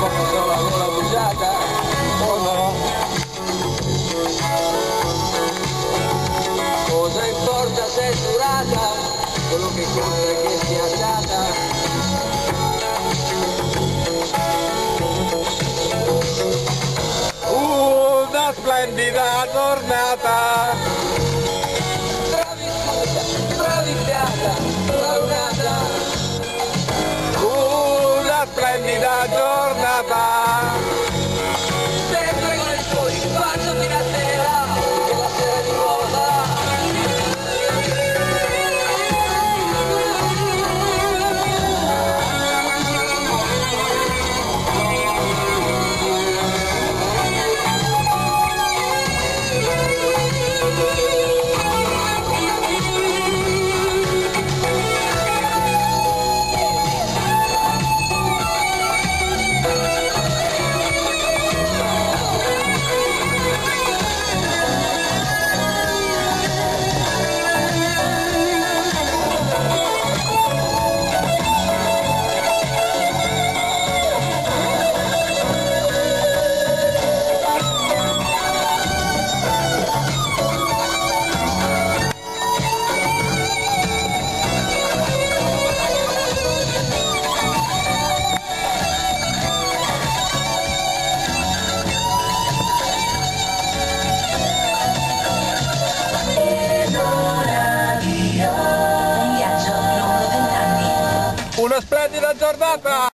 come solo la gola bruciata, o no? Cosa importa se è durata, quello che conta è che sia stata. Una splendida giornata, Bravissuta, braviziata, braunata, una splendida giornata. sempre con i tuoi, faccio fino a sera, che la sera di nuovo sarà. Una splendida giornata!